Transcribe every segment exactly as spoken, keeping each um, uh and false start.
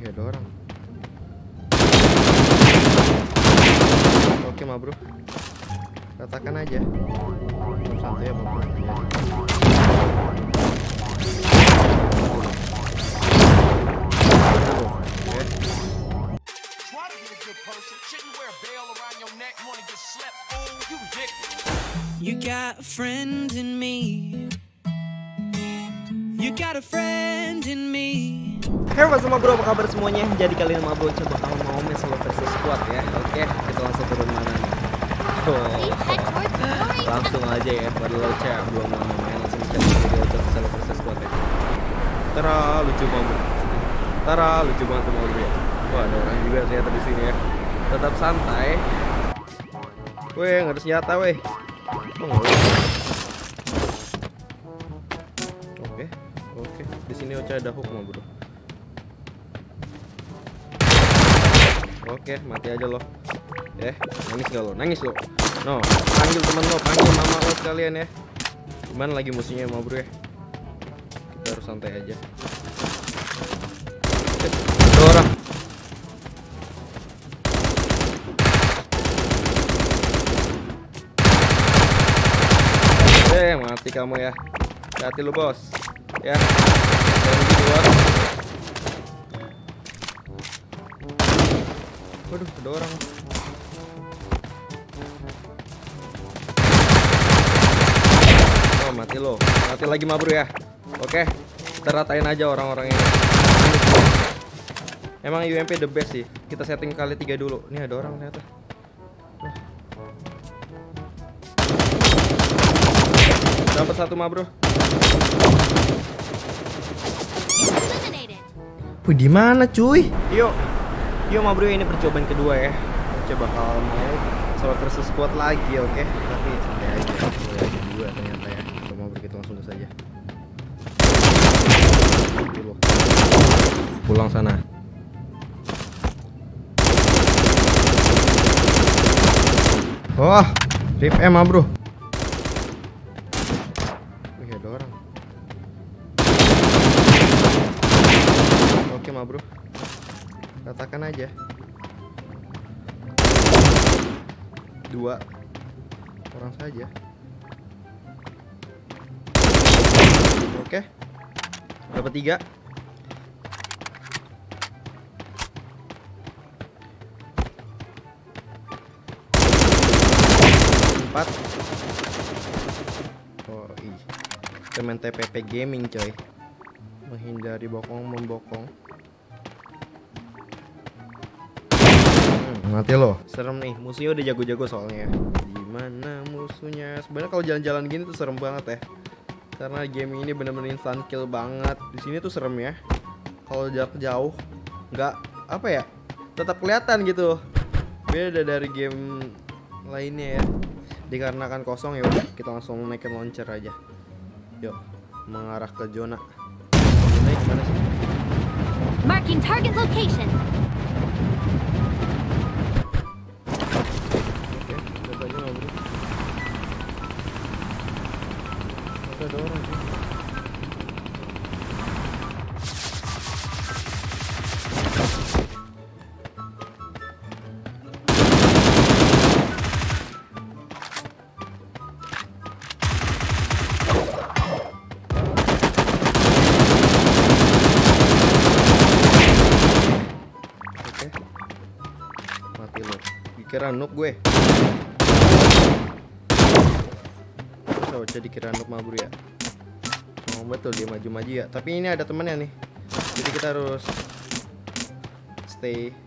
Wih, ada orang. Oke ma bro, katakan aja. Santai ya bro. You got a friend in me. You got a friend in me. Hey semua bro, apa kabar semuanya? Jadi kali ini bro coba kalau mau main solo versus squad ya. Oke, kita langsung turun mana nih? Oh, langsung aja ya. Padahal cek belum mau main, langsung cek video untuk solo versus squad ya. Tara lucu banget. Tara lucu banget mau bro ya. Wah, ada orang juga ternyata di sini ya. Tetap santai. Weh, nggak ada senjata weh. Oh, oke, oke. Di sini Ocha ada hook mah bro. Oke, mati aja lo. Eh, nangis gak lo? Nangis lo. No, panggil temen lo, panggil mama lo sekalian ya. Gimana lagi musuhnya mah bro ya? Kita harus santai aja. Eh, ada orang. Eh, mati kamu ya. Hati lu bos. Ya. Jangan gitu bos. Waduh, ada orang. Oh, mati lo. Mati lagi ma bro ya. Oke, kita ratain aja orang-orang ini. Emang U M P the best sih. Kita setting kali tiga dulu. Ini ada orang ternyata. Dapat satu ma bro. Wih, di mana cuy? Yuk. Yuk ma bro, ini percobaan kedua ya. Coba kalau mau solo versus squad lagi, oke? Okay? Tapi santai aja. Boleh aja dua ternyata ya. Kalau mau kita langsung gas aja. Pulang sana. Wah, rip M ma bro. Oke ma bro, katakan aja. Dua orang saja. Oke, dapat tiga. Empat. Oh ih, temen T P P gaming coy. Menghindari bokong membokong. Hmm, mati lo. Serem nih, musuhnya udah jago-jago soalnya. Gimana musuhnya? Sebenarnya kalau jalan-jalan gini tuh serem banget ya. Karena game ini bener-bener instant kill banget. Di sini tuh serem ya. Kalau jarak jauh, nggak apa ya? Tetap kelihatan gitu. Beda dari game lainnya ya. Dikarenakan kosong ya udah kita langsung naikin launcher aja. Yuk, mengarah ke zona. Gimana sih? Marking target location. Oke, coba aja ngobrol. Ada orang sih. Kira noob gue. So, jadi kira noob ma bro ya. Oh betul dia maju-maju ya. Tapi ini ada temennya nih. Jadi kita harus stay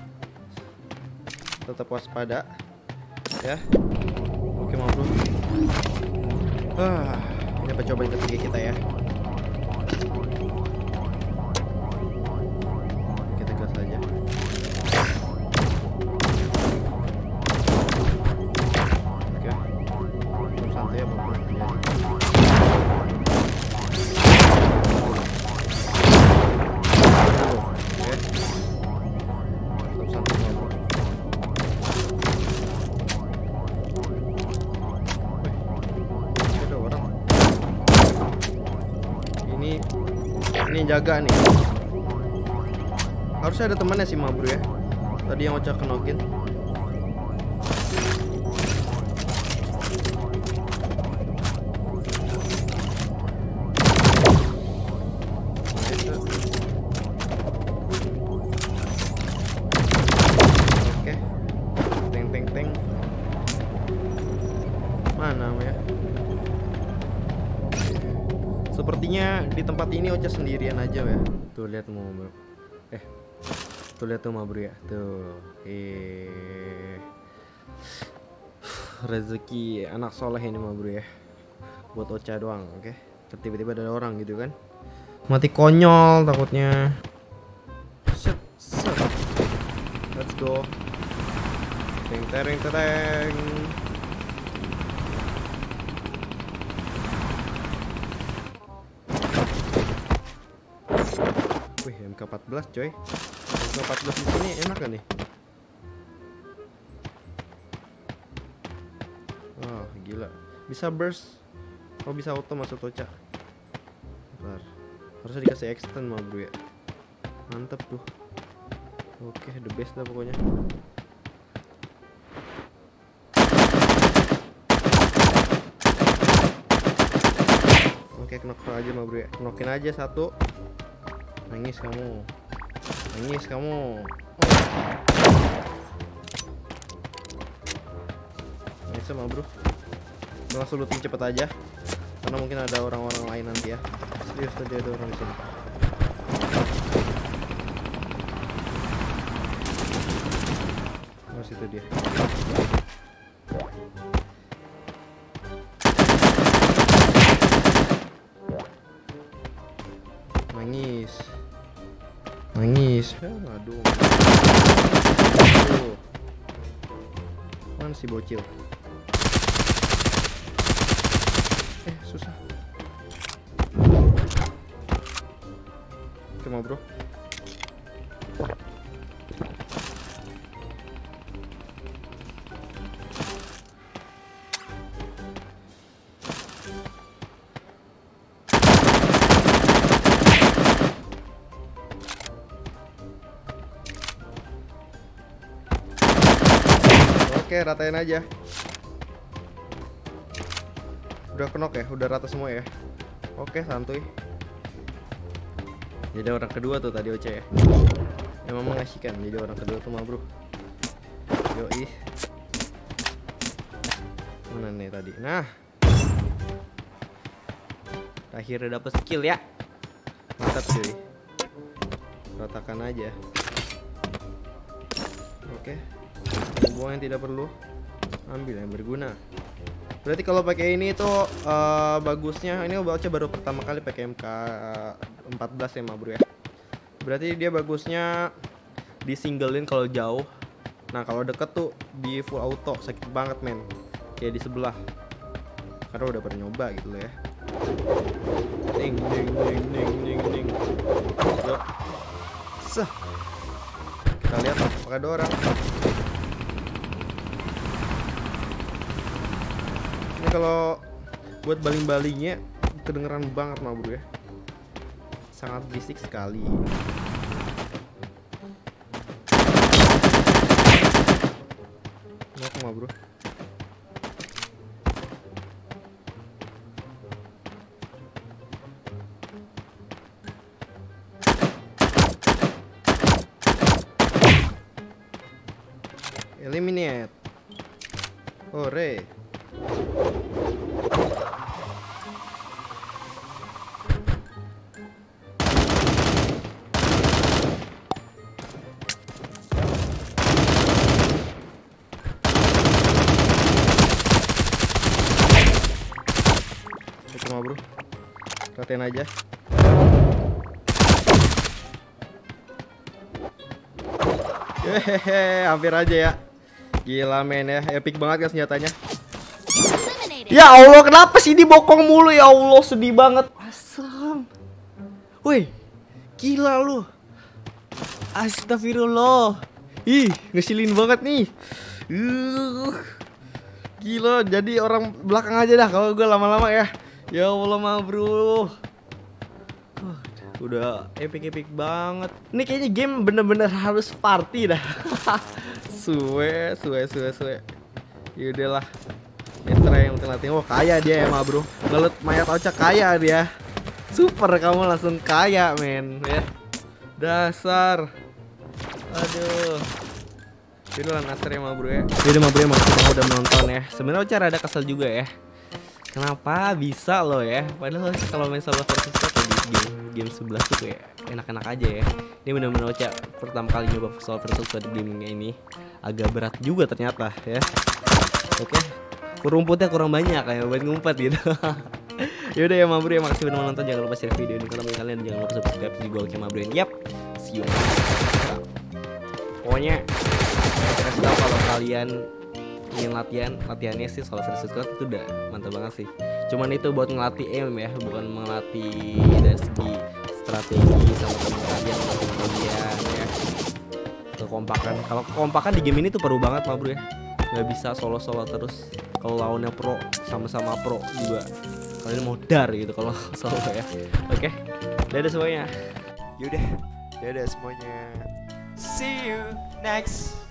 tetap waspada ya. Oke ma bro. Ah, ini percobaan ketiga kita ya. Kita gas aja. Santai ya bang. Ini ini jaga nih. Harusnya ada temannya sih, Ma Bro ya. Tadi yang Ocha kenokin. Oke. Teng teng teng. Mana ya? Sepertinya di tempat ini Ocha sendirian aja ya. Tuh lihat mau bro. Eh, tuh lihat tuh Ma Bro ya. Tuh, eh, rezeki anak soleh ini Ma Bro ya. Buat Ocha doang, oke? Okay? Tiba-tiba ada orang gitu kan? Mati konyol takutnya. Set, set. Let's go. Teng tereng tereng. Wih, M K empat belas coy. M K empat belas di sini enak kan nih? Wah, gila. Bisa burst. Oh, bisa auto masuk Ocha. Bentar. Harusnya dikasih extend Ma Bro ya. Mantep tuh. Oke, the best lah pokoknya. Oke, knock aja Ma Bro ya. Knockin aja satu. Nangis kamu. Nangis kamu. Oh. Nangis Ma Bro. Langsung looting cepet aja. Karena mungkin ada orang-orang lain nanti ya. Serius tadi ada orang di sini. Oh, situ dia. Nangis. Nangis. Aduh. Aduh. Mana si bocil? Eh, susah. Oke, Ma Bro. Oke, ratain aja. Udah kenok ya, udah rata semua ya. Oke, santuy. Jadi orang kedua tuh tadi Ocha ya. Emang mengasihkan jadi orang kedua tuh Ma Bro. Yoi. Mana nih tadi? Nah, akhirnya dapet skill ya. Mantap cuy. Ratakan aja. Oke. Buang yang tidak perlu, ambil yang berguna. Berarti kalau pakai ini tuh uh, bagusnya, ini Ocha baru pertama kali pakai M K empat belas ya Ma Bro ya. Berarti dia bagusnya di singlein kalau jauh. Nah kalau deket tuh di full auto, sakit banget men. Kayak di sebelah. Karena udah pernah nyoba gitu loh ya. Ding ding ding ding ding ding. Yuk. Seh. Kita lihat apakah ada orang. Ini kalau buat baling-balingnya kedengeran banget Ma Bro ya. Sangat berisik sekali. Knock Ma Bro. Eliminate. Hore. Ma Bro, ratain aja. Hehehe, hampir aja ya. Gila men ya, epic banget kan senjatanya. Ya Allah, kenapa sih dibokong mulu ya Allah, sedih banget. Asam. Woi, gila lu. Astagfirullah. Ih, ngesilin banget nih. Uh, gila, jadi orang belakang aja dah kalau gue lama-lama ya. Ya Allah Ma Bro. Udah epic-epic banget. Ini kayaknya game bener-bener harus party dah. Suwe, suwe, suwe, suwe. Yaudahlah. Netra yang penting latih. Oh kaya dia emang bro. Ngelut mayat ocak kaya dia. Super kamu langsung kaya men ya. Dasar. Aduh. Yaudah lah Nasr ya bro ya. Yaudah mah bro ya, makasih banget udah menonton ya. Sebenarnya Ocha rada kesel juga ya. Kenapa bisa loh ya? Padahal kalau main solo versus squad ya di game game sebelas tuh kayak enak-enak aja ya. Ini bener-bener Ocha pertama kali nyoba solo versus squad di gamingnya ini. Agak berat juga ternyata ya. Oke. Rumputnya kurang banyak kayak buat ngumpet gitu. Yaudah ya Mabro ya, makasih udah menonton. Jangan lupa share video ini ke teman kalian. Jangan lupa subscribe juga Ocha Mabro. Yap. See you. Pokoknya kasih tau kalau kalian ingin latihan, latihannya sih solo versus squad itu udah mantap banget sih. Cuman itu buat ngelatih aim ya, bukan melatih dari segi strategi sama teman kalian atau teman kalian ya. Kekompakan, kalau kekompakan di game ini tuh perlu banget Mabro ya. Nggak bisa solo-solo terus. Kalau lawannya pro, sama-sama pro juga kalian mau dar gitu kalau solo ya. Oke, dadah semuanya. Yaudah, dadah semuanya. See you next